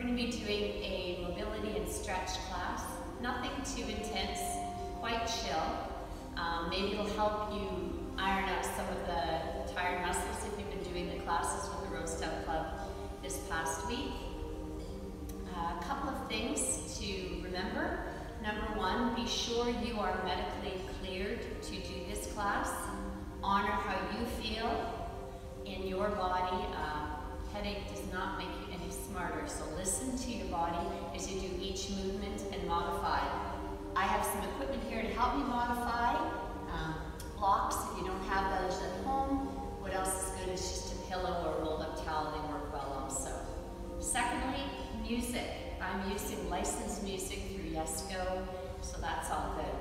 going to be doing a mobility and stretch class. Nothing too intense, quite chill. Maybe it'll help you iron out some of the tired muscles if you've been doing the classes with the Rosedale Club this past week. A couple of things to remember. Number one, be sure you are medically cleared to do this class. Honor how you feel in your body. Headache does not make you any smarter, so listen to your body as you do each movement and modify. I have some equipment here to help me modify. Blocks, if you don't have those at home. What else is good is just a pillow or a rolled up towel. They work well also. Secondly, music. I'm using licensed music through YesGo, so that's all good.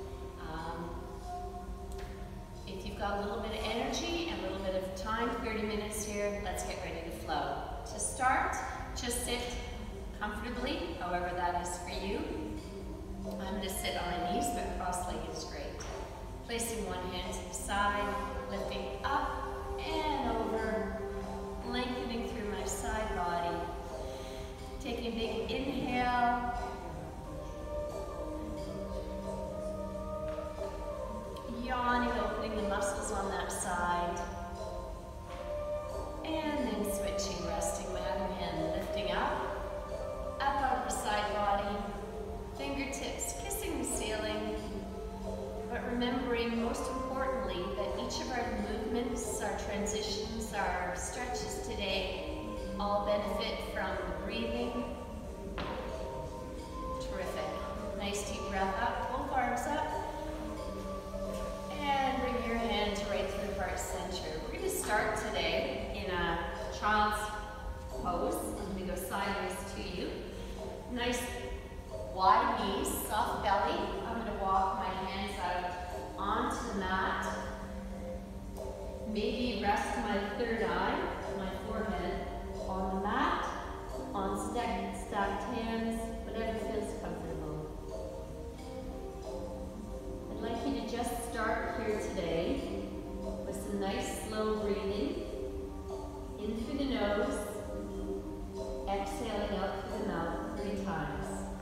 If you've got a little bit of energy and a little bit of time, 30 minutes here, let's get ready to flow. To start, just sit comfortably, however that is for you. I'm going to sit on my knees, but cross-legged is great. Placing one hand to the side, lifting up and over, lengthening through my side body. Taking a big inhale. Yawning, opening the muscles on that side. And then switching, resting my other hand, lifting up out of the side body. Fingertips kissing the ceiling. But remembering, most importantly, that each of our movements, our transitions, our stretches today all benefit from the breathing. Terrific. Nice deep breath up, both arms up. And bring your hands right through heart center. We're going to start today in a child's pose. I'm going to go sideways to you. Nice wide knees, soft belly. I'm going to walk my hands out onto the mat. Maybe rest my third eye, my forehead, on the mat, on stacked hands, whatever feels comfortable. I'd like you to just start here today with some nice slow breathing. In through the nose, exhaling out through the mouth 3 times.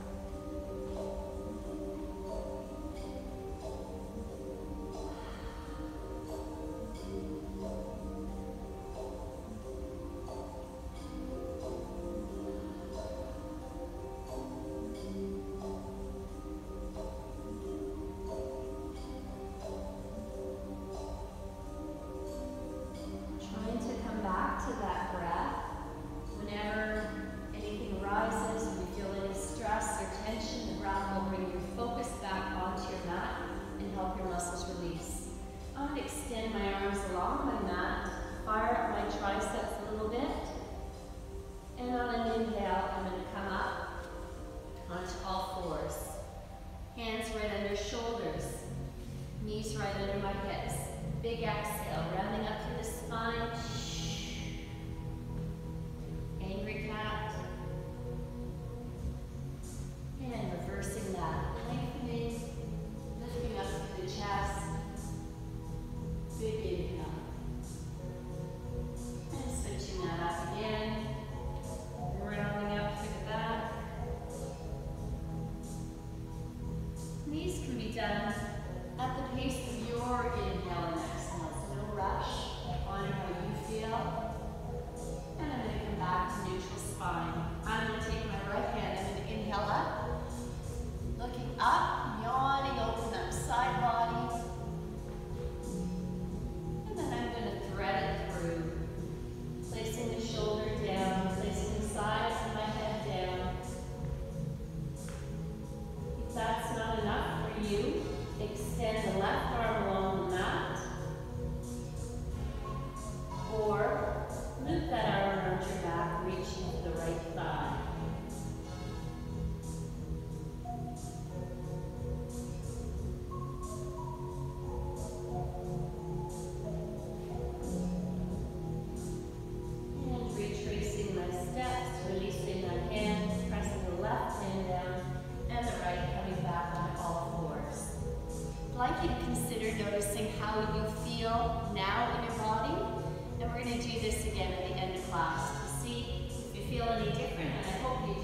I'd like you to consider noticing how you feel now in your body, and we're going to do this again at the end of class to see if you feel any different, and I hope you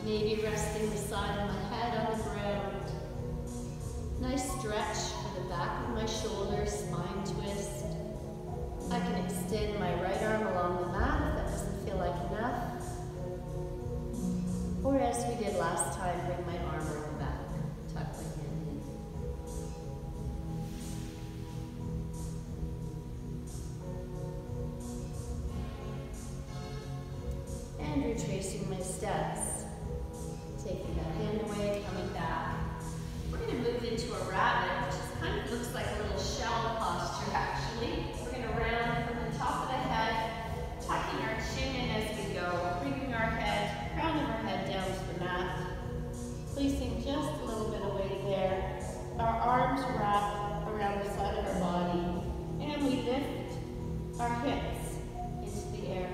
Maybe resting the side of my head on the ground. Nice stretch for the back of my shoulders, spine twist. I can extend my right arm along the mat if that doesn't feel like enough. Or as we did last time, bring my arm around the back, tuck my hand in. And retracing my steps. Taking that hand away, coming back. We're going to move into a rabbit, which is kind of looks like a little shell posture actually. We're going to round from the top of the head, tucking our chin in as we go, bringing our head, crown of our head down to the mat, placing just a little bit of weight there. Our arms wrap around the side of our body, and we lift our hips into the air.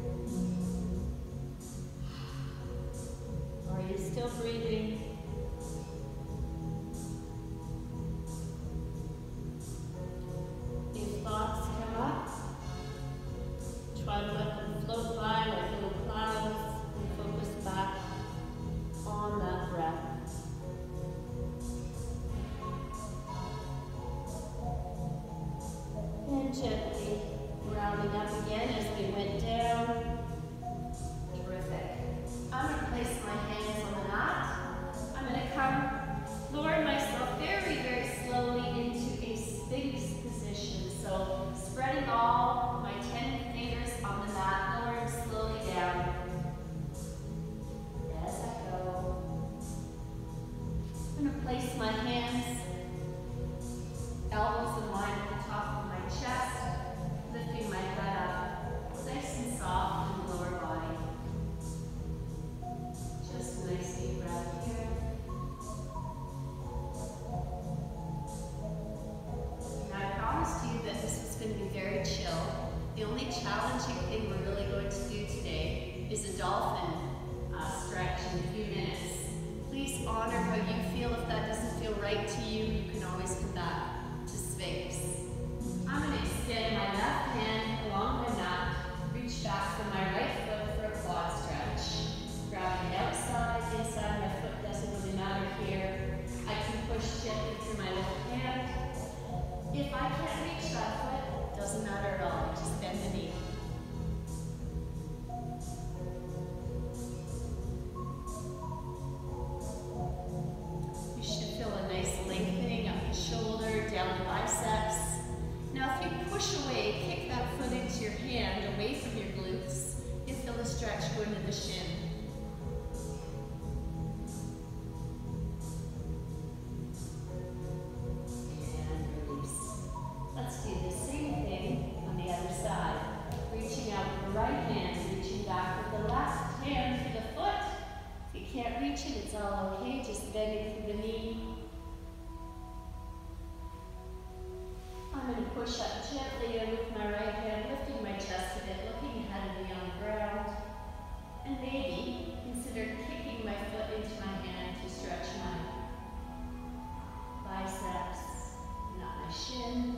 Are you still breathing? If thoughts come up, try to let them float by like little clouds and focus back on that breath. And gently rounding up again as we went down. Terrific. I'm going to place my hands on the mat. I'm going to lower myself very, very slowly into a Sphinx position. So spreading all my 10 fingers on the mat, lowering slowly down. As I go. I'm going to place my hands, elbows in line at the top of my chest, lifting my head up, nice and soft in the lower body. Just a nice deep breath here. And I promised you that this was going to be very chill. The only challenging thing we're really going to do today is a dolphin stretch in a few minutes. Please honor how you feel. If that doesn't feel right to you, you can always come back to Sphinx. I'm going to extend my left hand along my mat, reach back from my right foot for a quad stretch. Grabbing outside, inside my foot, doesn't really matter here. I can push gently through my left hand. If I can't reach that foot, doesn't matter at all, just bend the knee. You should feel a nice lengthening up the shoulder, down the biceps. Now if you push away, kick that foot into your hand, away from your glutes, you'll feel the stretch go into the shin. And release. Let's do the same thing on the other side. Reaching out with the right hand, reaching back with the left hand for the foot. If you can't reach it, it's all okay, just bending through the knee. I'm going to push up gently in with my right hand, lifting my chest a bit, looking ahead of me on the ground. And maybe consider kicking my foot into my hand to stretch my biceps, not my shin.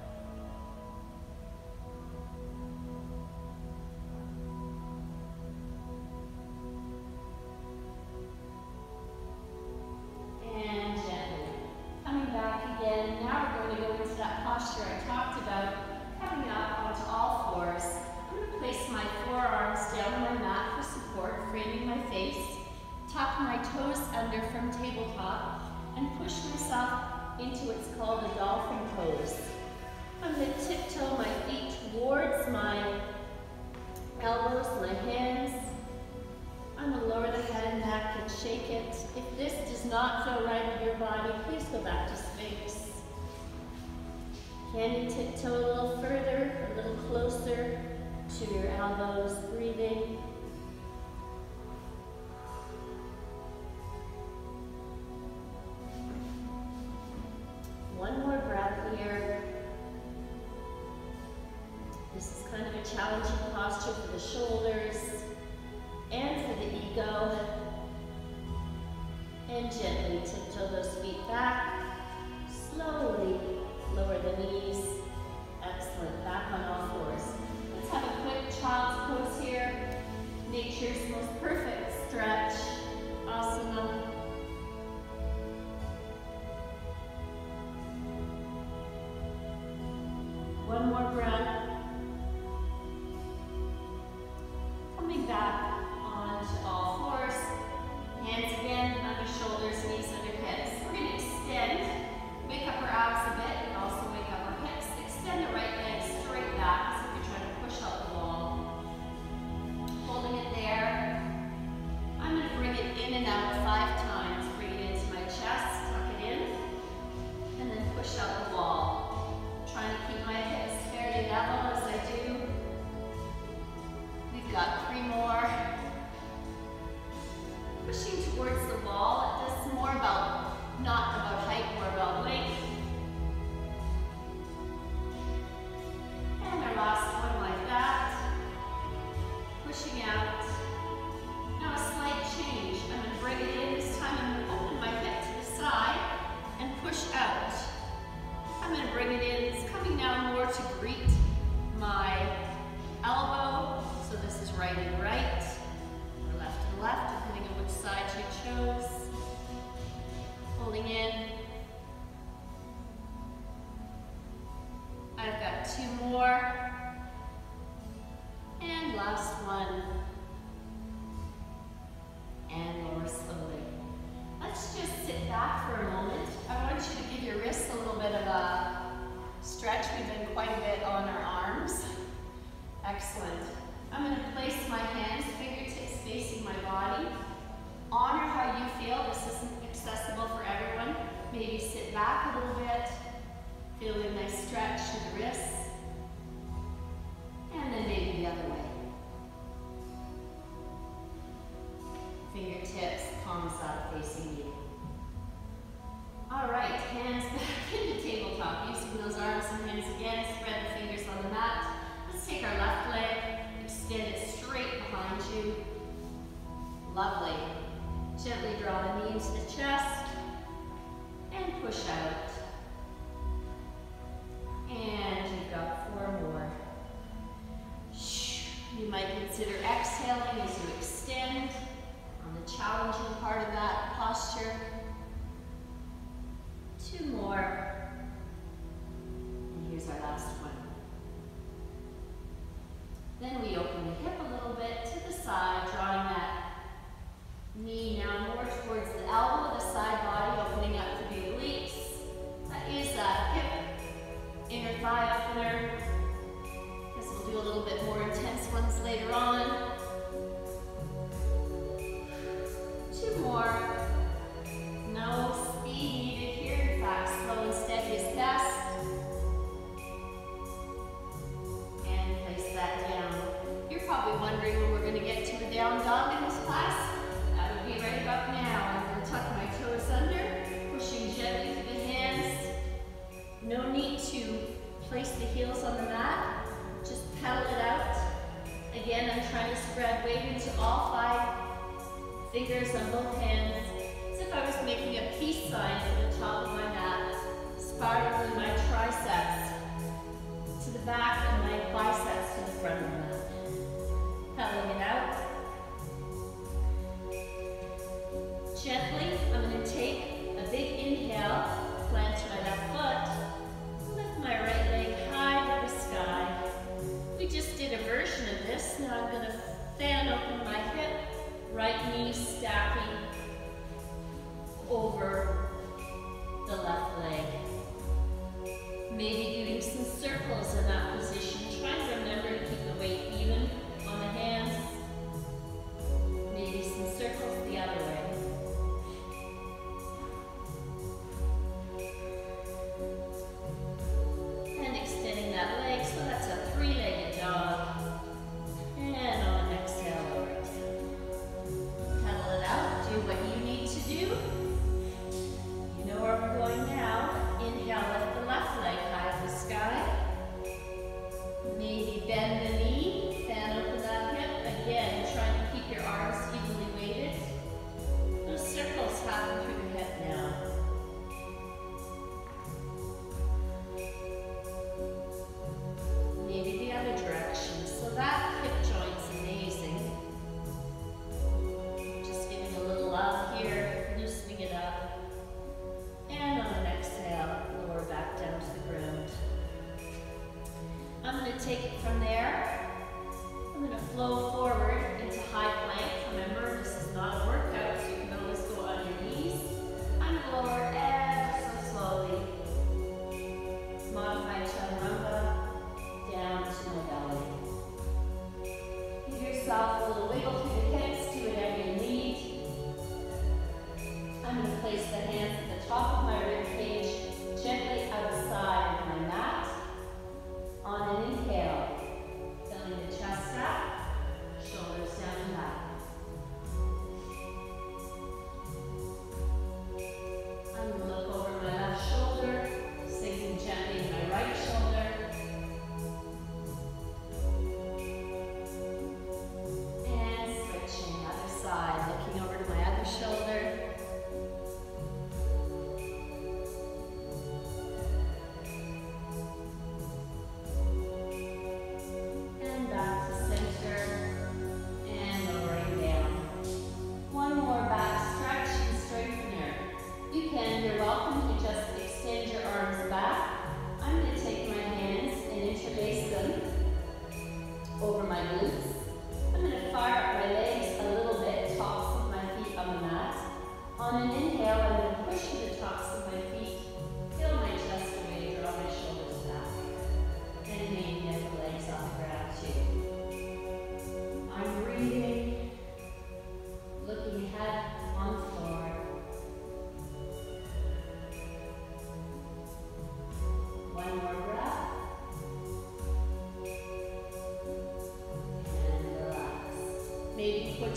And gently. Coming back again. Now we're going to go into that posture I talked about, coming up onto all fours. I'm going to place my forearms down on my mat for support, framing my face, tuck my toes under from tabletop, and push myself into what's called a dolphin pose. I'm going to tiptoe my feet towards my elbows, my hands. I'm going to lower the head and neck and shake it. If this does not feel right in your body, please go back to Sphinx. Can you tiptoe a little further, a little closer to your elbows, breathing. One more breath here. This is kind of a challenging posture for the shoulders and for the ego. And gently tiptoe those feet back. Slowly lower the knees. Excellent. Back on all fours. Let's have a quick child's pose here. Nature's most perfect stretch. pushing towards the wall. It does more about, not about height, more about length. And our last one like that. Pushing out. Now a slight change. I'm going to bring it in. This time I'm going to open my hip to the side and push out. I'm going to bring it in. It's coming now more to greet my elbow. So this is right and right, or left and left, depending on which side you chose. Holding in. I've got 2 more. And last one. And lower slowly. Let's just sit back for a moment. I want you to give your wrists a little bit of a stretch. We've done quite a bit on our arms. Excellent. I'm going to place my hands, fingertips facing my body. Honor how you feel. This isn't accessible for everyone. Maybe sit back a little bit. Feel a nice stretch to the wrists. And then maybe the other way. Fingertips, palms up, facing you. All right, hands back in the tabletop. Using those arms and hands again. Spread the fingers on the mat. Let's take our left leg, extend it straight behind you. Lovely. Gently draw the knee into the chest and push out. And you've got 4 more. You might consider exhaling as you extend on the challenging part of that posture. 2 more. And here's our last one. Then we open the hip a little bit to the side, drawing that knee now more towards the elbow, the side body, opening up the big obliques. That is that hip, inner thigh opener. Guess we'll do a little bit more intense ones later on. 2 more. No speed needed here. In fact, slow and steady is best. And place that down. You're probably wondering when we're going to get to the down dog in this class. That would be right about now. I'm going to tuck my toes under, pushing gently through the hands. No need to place the heels on the mat. Just pedal it out. Again, I'm trying to spread weight into all 5 fingers on both hands. As if I was making a peace sign from the top of my mat, spiraling my triceps to the back and my biceps to the front of the mat. Pedaling it out. Gently, I'm going to take a big inhale, plant my left foot, lift my right leg high to the sky. We just did a version of this. Now I'm going to fan open my hip, right knee stacking over the left leg. Maybe doing some circles in that position. Try and remember to keep the weight even on the hands. Maybe some circles the other way. And extending that leg, so that's a 3-legged dog. And on an exhale, lower exhale. Pedal it out, do what you need to do. You know where we're going now. Inhale, lift the left leg high to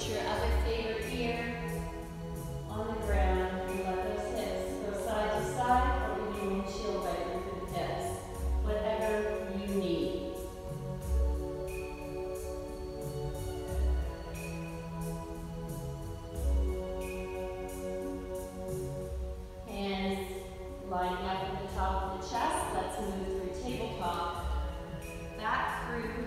your other favorite ear on the ground and let those hips go side to side or even windshield wiper through the hips. Whatever you need. Hands lining up at the top of the chest. Let's move through tabletop. Back through.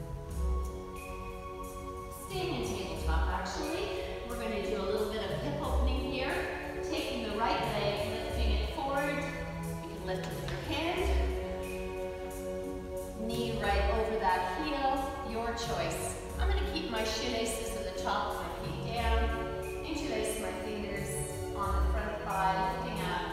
Staying in tabletop actually. We're going to do a little bit of hip opening here. Taking the right leg, lifting it forward. You can lift it with your hand. Knee right over that heel, your choice. I'm going to keep my shoelaces at the top of my feet down. Interlace my fingers on the front thigh, lifting up.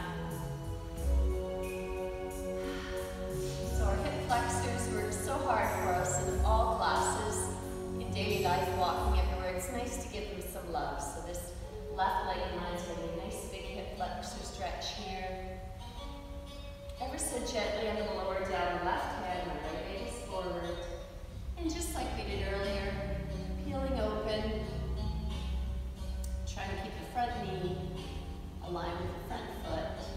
So our hip flexors work so hard for us in all classes, in daily life, walking everywhere. It's nice to give them some love. So this left leg of mine is getting a nice big hip flexor stretch here. Ever so gently, I'm going to lower down the left hand, my right leg is forward. And just like we did earlier, peeling open, trying to keep the front knee aligned with the front foot.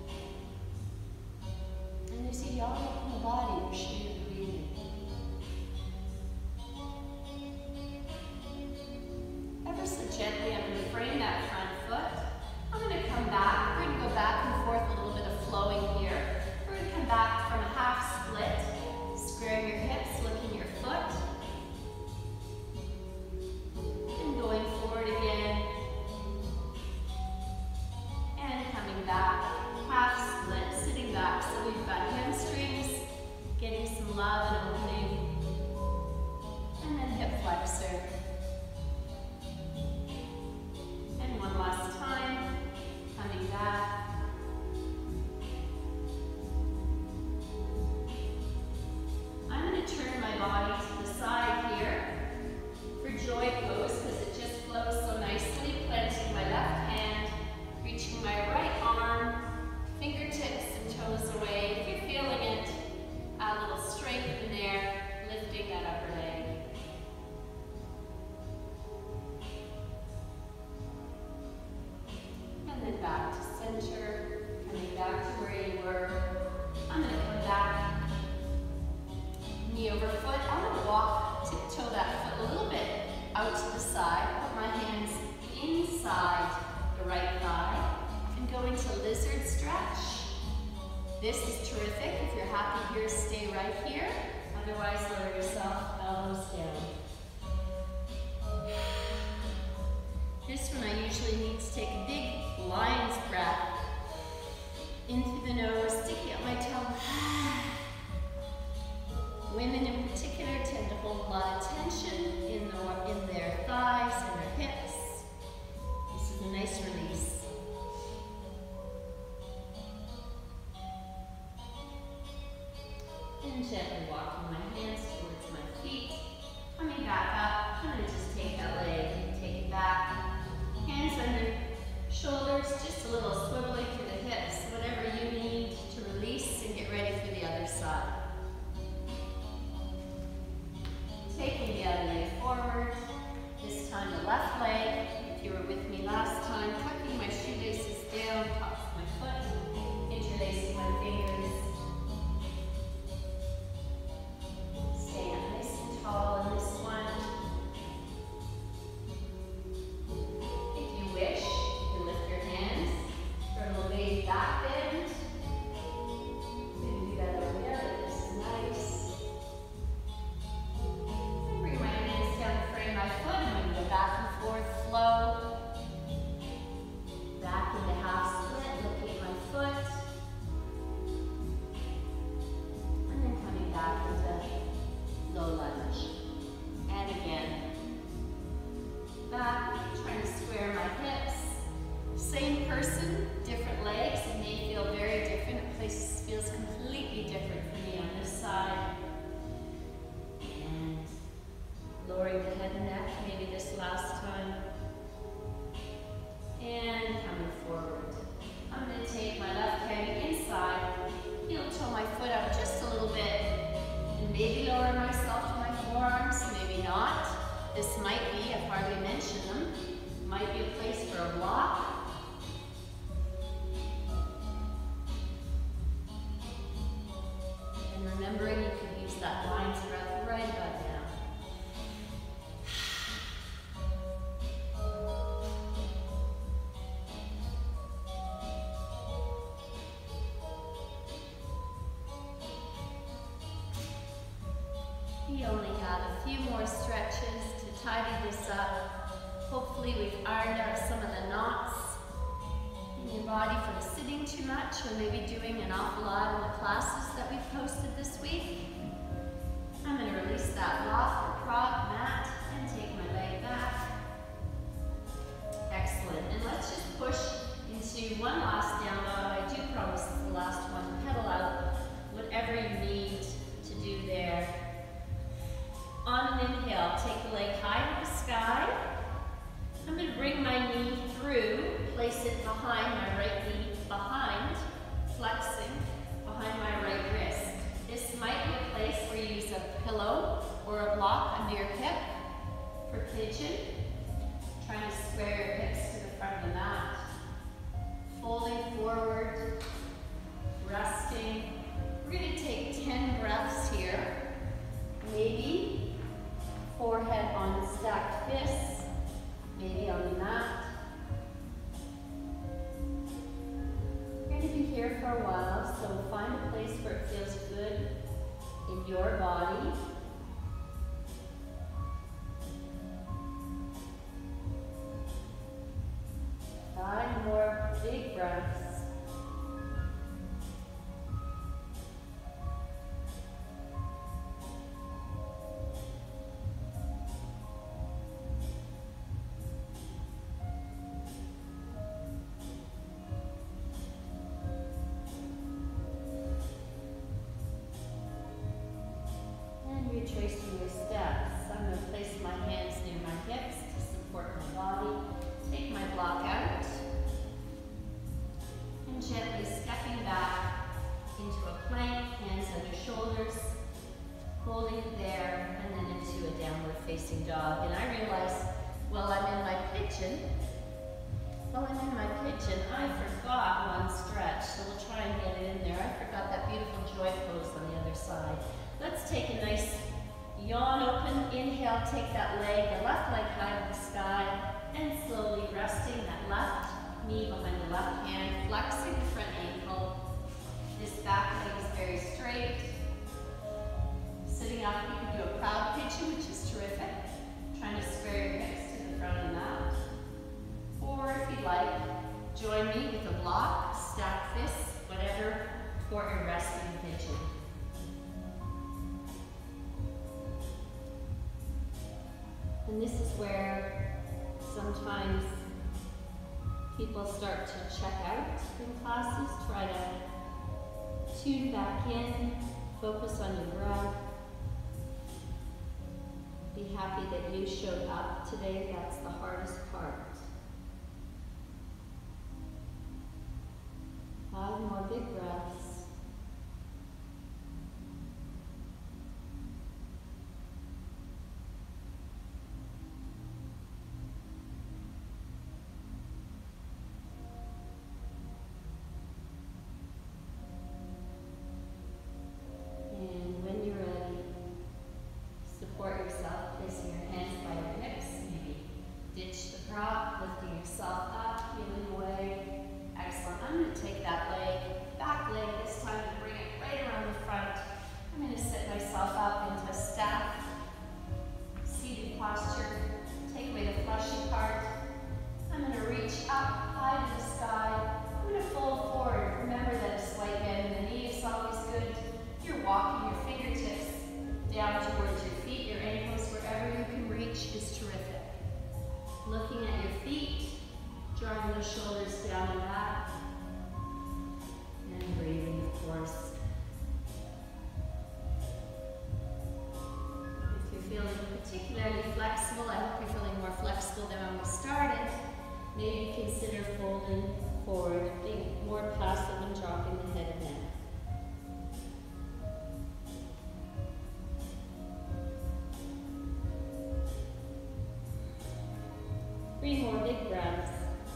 And as you yawn open the body, you're sure you're breathing. Ever so gently, I'm going to frame that front foot. I'm going to come back. We're going to go back and forth, a little bit of flowing here. We're going to come back from a half split, squaring your hips, looking your foot. And going forward again. And coming back, half split, sitting back. So we've got hamstrings, getting some love and opening. And then hip flexor. And one last time, coming back. I'm going to turn my body to the side here for joy pose because it just flows so nicely. Planting my left hand, reaching my right arm, fingertips and toes away. If you're feeling it, add a little strength in there, lifting that upper leg. And then back to center, coming back to where you were. I'm going to come back, knee over foot. I'm going to walk, tiptoe that foot a little bit out to the side, put my hands inside the right thigh, and go into lizard stretch. This is terrific. If you're happy here, stay right here. Otherwise, lower yourself, elbows down. This one I usually need to take a big lion's breath in through the nose, sticking out my tongue. Women in particular tend to hold a lot of tension in their thighs and their hips. This is a nice release. And gently walking my hands towards my feet. Coming back up, I'm going to just take that leg, take it back. Hands under shoulders, just a little swiveling through the hips. Whatever you need to release and get ready for the other side. Taking the other leg forward. a few more stretches to tidy this up. Hopefully we've ironed out some of the knots in your body from sitting too much or maybe doing an awful lot in the classes that we've posted this week. I'm going to release that block or prop mat and take my leg back. Excellent. And let's just push into one last down dog. I do promise it's the last one. Pedal out whatever you need to do there. On an inhale, take the leg high to the sky. I'm going to bring my knee through, place it behind my right knee, behind, flexing behind my right wrist. This might be a place where you use a pillow or a block under your hip for pigeon. Trying to square your hips to the front of the mat. Folding forward, resting. We're going to take 10 breaths here. Maybe forehead on stacked fists, maybe on the mat. We're going to be here for a while, so find a place where it feels good in your body. Five more big breaths. Retracing your steps. I'm going to place my hands near my hips to support my body. Take my block out. And gently stepping back into a plank, hands under shoulders, holding it there, and then into a downward facing dog. And I realize while I'm in my pigeon, I forgot one stretch, so we'll try and get it in there. I forgot that beautiful joy pose on the other side. Let's take a nice yawn open. Inhale, take that leg, the left leg high to the sky, and slowly resting that left knee behind the left hand, flexing the front ankle. This back leg is very straight. Sitting up, you can do a proud pigeon, which is terrific. Trying to square your hips to the front of the mat. Or if you'd like, join me with a block, stack fists, whatever, for a resting pigeon. And this is where sometimes people start to check out in classes, try to tune back in, focus on your breath. Be happy that you showed up today. That's the hardest part. 5 more big breaths. Particularly flexible. I hope you're feeling more flexible than when we started. Maybe consider folding forward, being more passive and dropping the head and neck. Three more big breaths.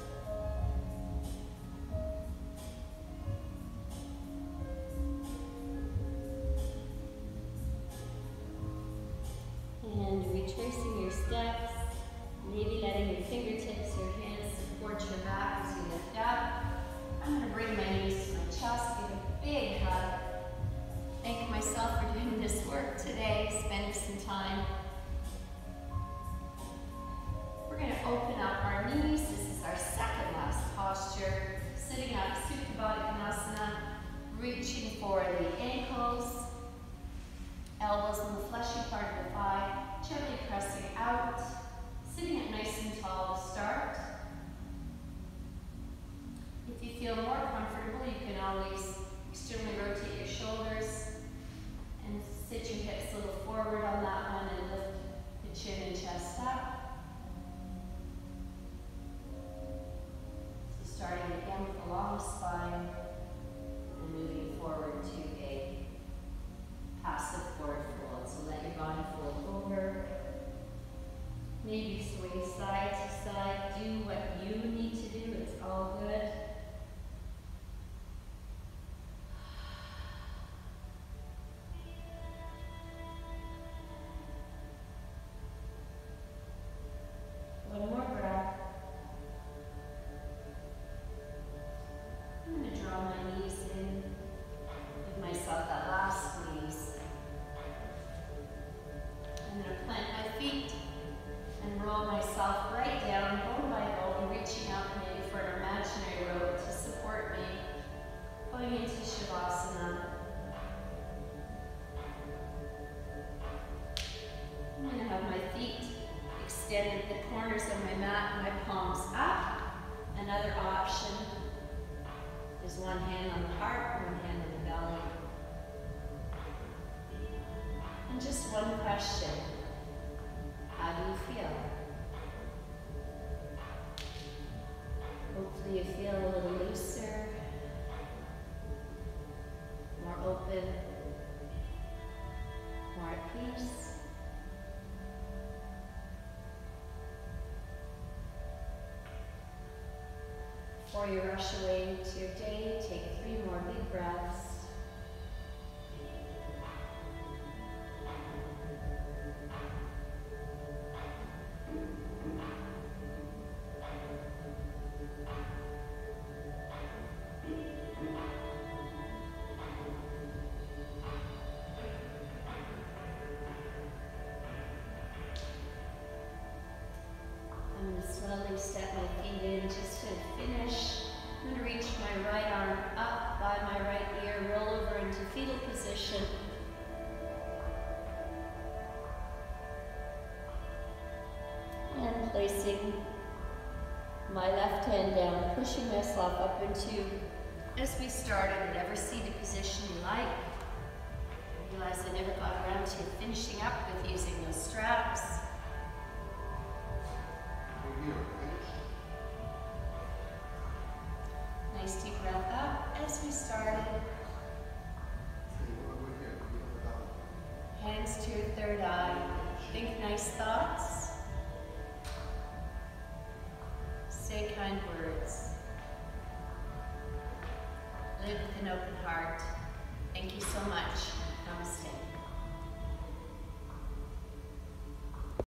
And retracing your steps, maybe letting your fingertips, your hands support your back as you lift up. I'm going to bring my knees to my chest, give a big hug. Thank myself for doing this work today, spending some time Supta Baddha Konasana, reaching for the ankles, elbows in the fleshy part of the thigh, gently pressing out, sitting up nice and tall to start. If you feel more comfortable, you can always externally rotate your shoulders and sit your hips a little forward on that one and lift the chin and chest up. So starting again with a long spine and moving forward to a passive forward fold. So let your body fold over. Maybe swing side to side. Do what you need to do. It's all good. One more breath. I'm going to draw my knees in. Give myself that last squeeze. I'm going to plant my feet and roll myself right down, bone by bone, reaching out maybe for an imaginary rope to support me, going into Shavasana. I'm going to have my feet extended at the corners of my mat, my palms up. Another option is one hand on the heart, one hand on the belly. And just one question. How do you feel? Hopefully you feel a little looser, more open, more at peace. Before you rush away to your day, take 3 more big breaths. I'm going to slowly step my feet in just to finish. I'm going to reach my right arm up by my right ear, roll over into fetal position. And placing my left hand down, pushing myself up into, as we started, whatever seated position you like. I realize I never got around to finishing up with using those straps. Nice deep breath up as we started. Hands to your third eye. Think nice thoughts. Say kind words. Live with an open heart. Thank you so much. Namaste.